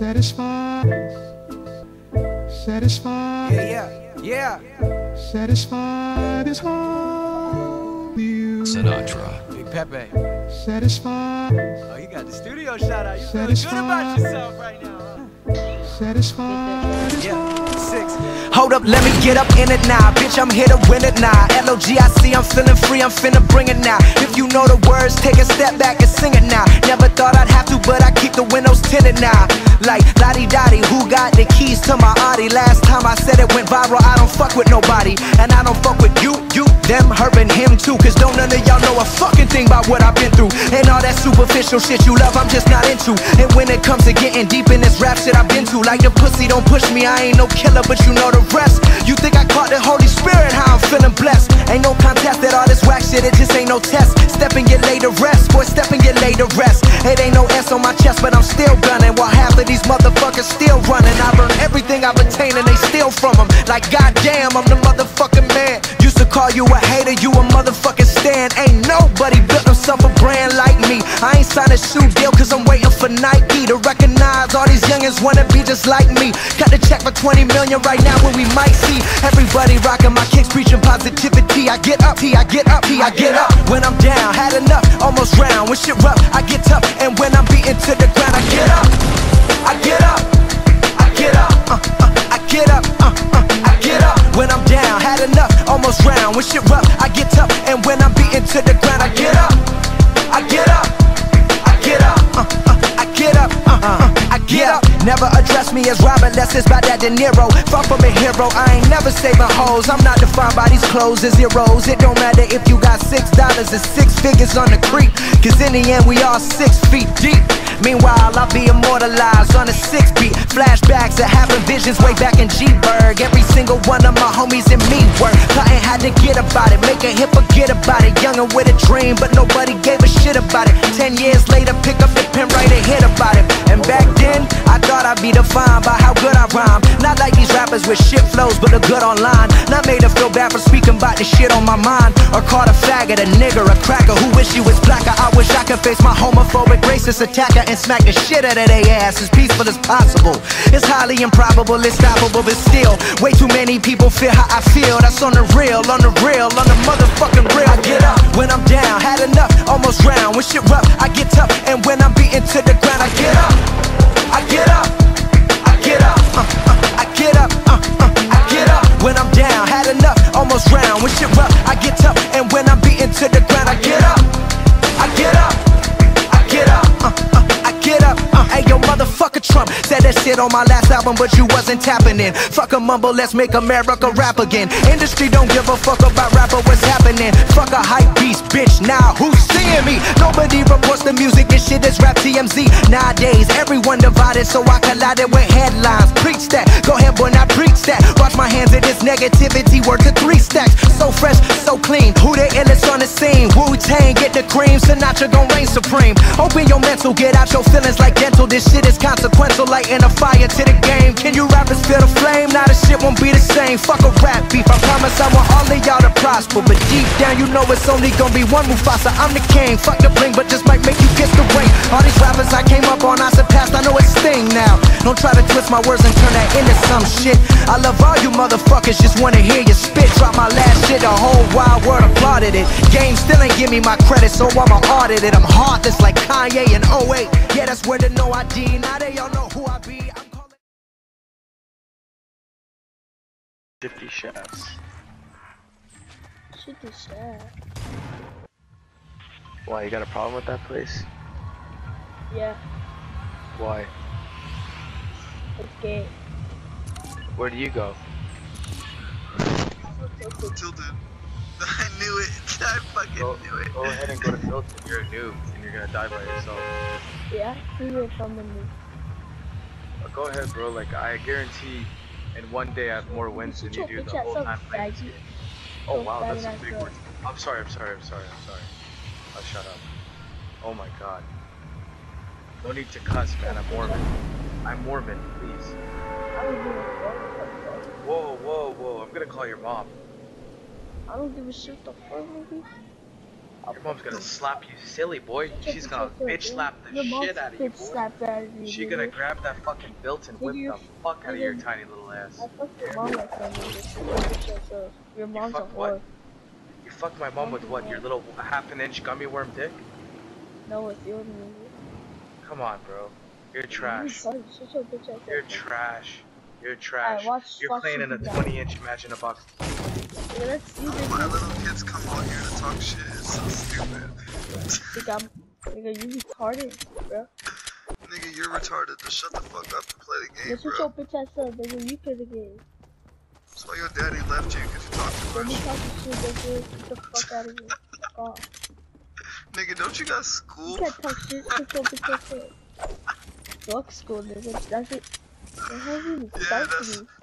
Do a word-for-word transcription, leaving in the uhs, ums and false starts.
Satisfied, satisfied, Yeah, yeah, yeah. satisfied is all you. Sinatra. Big Pepe. Satisfied, Oh, you got the studio shout out. You feeling good Satisfied. about yourself right now, huh? satisfied is all. Yeah, six. Hold up, let me get up in it now. Bitch, I'm here to win it now. L O G I C, I'm feeling free, I'm finna bring it now. If you know the words, take a step back and sing it now. Never thought I'd have to, but I keep the windows tinted now. Like, lottie-dottie, who got the keys to my Audi? Last time I said it went viral, I don't fuck with nobody. And I don't fuck with you, you, them, her, and him too. Cause don't none of y'all know a fucking thing about what I've been through. And all that superficial shit you love, I'm just not into. And when it comes to getting deep in this rap shit I've been to, like the pussy don't push me, I ain't no killer, but you know the rest. You think I caught the Holy Spirit, how I'm feeling blessed. Ain't no contest at all this whack shit, it just ain't no test. Step and get laid to rest, boy, step and get laid to rest. It ain't no S on my chest, but I'm still gunning, while half of these motherfuckers still running. I burn everything I've attained and they steal from them. Like goddamn, I'm the motherfucking man. Used to call you a hater, you a motherfucking stan. Ain't nobody built himself a brand like me. I ain't signed a shoe deal cause I'm waiting for Nike to recognize all these youngins wanna be just like me. Got the check for twenty million right now when we might see everybody rocking my kicks, preaching positivity. I get up, T, I get up, T, I get up. When I'm down, had enough, almost round. When shit rough, I get tough, and when I'm beaten to the ground, I get up, I get up, I get up, uh, uh, I get up, uh, uh, I get up. When I'm down, had enough, almost round. When shit rough, I get tough, and when I'm beaten to the ground, I get up, I get up, I get up, uh, uh, I get up, uh, uh, I get up. Never address me as Robert, less it's about that De Niro. Far from a hero, I ain't never saving hoes. I'm not defined by these clothes and zeros. It don't matter if you got six dollars and six figures on the creek, cause in the end we all six feet deep. Meanwhile, I'll be immortalized on a six beat. Flashbacks of having visions way back in G-Berg. Every single one of my homies in me work. Plotting had to get about it, make a hit, forget about it. Youngin' with a dream, but nobody gave a shit about it. Ten years later, pick up the pen, write a hit about it. And back then, I thought I'd be defined by how good I rhyme. Not like these rappers with shit flows, but a good online. Not made to feel bad for speaking about the shit on my mind. Or called a faggot, a nigger, a cracker who wish he was blacker. I wish I could face my homophobic, racist attacker and smack the shit out of their ass as peaceful as possible. It's highly improbable, it's stoppable, but still way too many people feel how I feel. That's on the real, on the real, on the motherfucking real. I get up when I'm down, had enough, almost round. When shit rough, I get tough, and when I'm beaten to the ground, I get up, I get up, I get up, uh, uh, I get up, uh, uh, I get up. When I'm down, had enough, almost round. When shit rough, I get tough, and when I'm beaten to the ground, I get up, I get up, I get up, uh, uh, I get up, uh, hey yo motherfucker Trump said that shit on my last album, but you wasn't tapping in. Fuck a mumble, let's make America rap again. Industry don't give a fuck about rapper, what's happening? Fuck a hype beast, bitch, now who's seeing me? Nobody reports the music, this shit is rap T M Z. Nowadays, everyone divided, so I collided with headlines. Preach that, go ahead boy, now preach that. Wash my hands of this negativity, work to three stacks. So fresh, so clean, who the illest on the scene? Wu-Tang, get the cream, Sinatra gon' reign supreme. Open your mental, get out your feelings like dental. This shit is consequential, lighting a fire to the game. Can you rappers feel the flame? Now the shit won't be the same. Fuck a rap beef, I promise I want all of y'all to prosper, but deep down you know it's only gonna be one Mufasa. I'm the king, fuck the bling, but just might make you kiss the ring. All these rappers I came up on, I surpassed, I know it's Sting now. Don't try to twist my words and turn that into some shit. I love all you motherfuckers, just wanna hear you spit. Drop my last shit, the whole wide world applauded it. Game still ain't give me my credit, so I'ma audit it. I'm heartless like Kanye in oh eight. Yeah, that's where the no I D. Now they all know who I be. I'm calling fifty chefs. fifty chefs. Why, you got a problem with that place? Yeah, Why? it's gay. Where do you go? Tilted. I knew it. I fucking Go, knew it. go ahead and go to Tilted. You're a noob and you're gonna die by yourself. Yeah, we were from the movie. But go ahead, bro. Like, I guarantee in one day I have more wins than you do the whole time playing this game. Oh wow, that's a big word. I'm sorry, I'm sorry, I'm sorry, I'm sorry. I'll shut up. Oh my god. No need to cuss, man. I'm Mormon. I'm Mormon, please. I don't give a fuck. Whoa, whoa, whoa. I'm gonna call your mom. I don't give a shit the fuck, movie. I'll Your mom's gonna fucking- slap you silly, boy. Check She's this gonna out, dude. bitch slap the Your mom's shit out of you, bitch boy. slapped out of you, She nigga. gonna grab that fucking belt and whip Nigga, the fuck out of your nigga, tiny little ass. I fucked your mom like that, nigga. Shut up. Your You mom's a fucked whore. what? You fucked my mom with Mom's a what? Your whore. little half an inch gummy worm dick? No, it's your nigga. Come on, bro. You're You trash. sorry, shut your bitch ass up. You're nigga. trash. You're trash. watch- You're watch playing you in a do that. twenty inch Imagine a box. Nigga, that's you, My nigga. little kids come on here to talk shit. It's so stupid. Nigga, I'm, nigga, you retarded, bro. Nigga, you're retarded. Just shut the fuck up and play the game, Nigga, shut bro. your bitch ass up, nigga. You play the game. That's why your daddy left you, because you talk too Don't be much. talking shit, nigga. Get the fuck out of here. Fuck off. Nigga, don't you got You school? can't talk shit. Shut your bitch ass up. Fuck school, nigga. That's it. It hasn't even Yeah, started that's me.